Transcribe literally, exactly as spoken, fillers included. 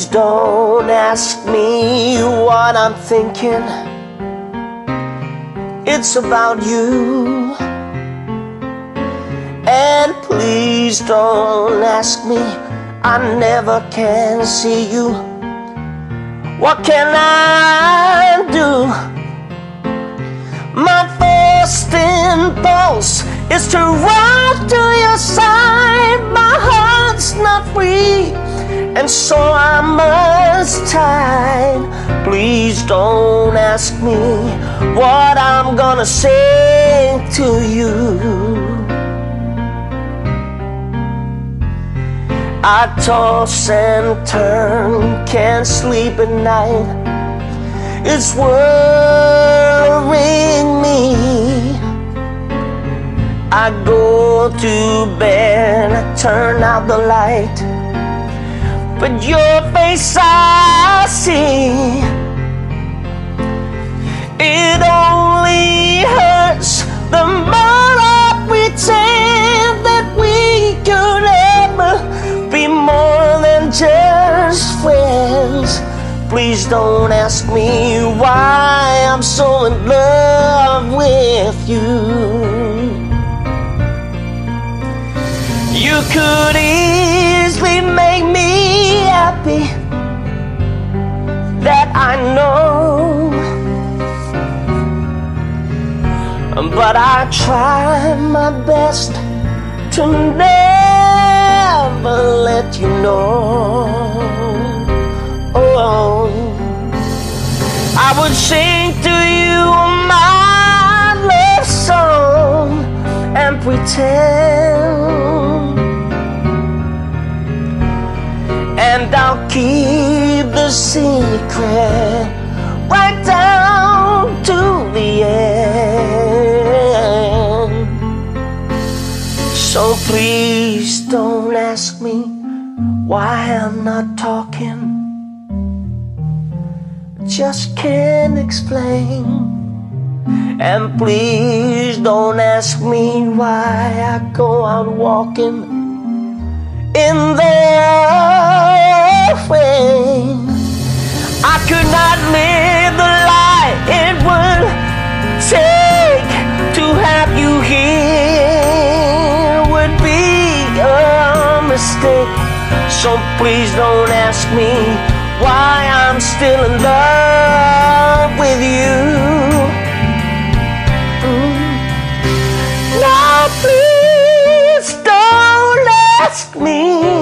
don't ask me what I'm thinking. It's about you. And please don't ask me, I never can see you. What can I do? My first impulse is to run to your side. My heart's not free, and so I must hide. Please don't ask me what I'm gonna say to you. I toss and turn, can't sleep at night. It's worrying me. I go to bed, I turn out the light, but your face I see. It only hurts the more I pretend that we could ever be more than just friends. Please don't ask me why I'm so in love with you. You could easily make me happy, that I know, but I try my best to never let you know. Oh, I would sing to you my love song and pretend, and I'll keep the secret right down to the end. So please don't ask me why I'm not talking. Just can't explain. And please don't ask me why I go out walking in the rain. I could not live the life it would take to have you here. Would be a mistake. So please don't ask me why I'm still in love with you. Mm. Now please don't ask me